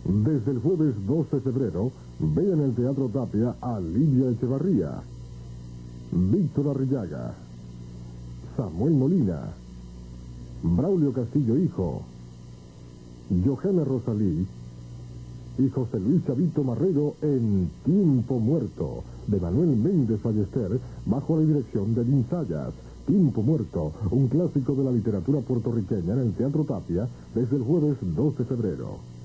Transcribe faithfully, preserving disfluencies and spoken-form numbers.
Desde el jueves dos de febrero, ve en el Teatro Tapia a Lidia Echevarría, Víctor Arrillaga, Samuel Molina, Braulio Castillo Hijo, Johanna Rosalí y José Luis Chavito Marrero en Tiempo Muerto, de Manuel Méndez Ballester, bajo la dirección de Lin Sayas. Tiempo Muerto, un clásico de la literatura puertorriqueña en el Teatro Tapia, desde el jueves dos de febrero.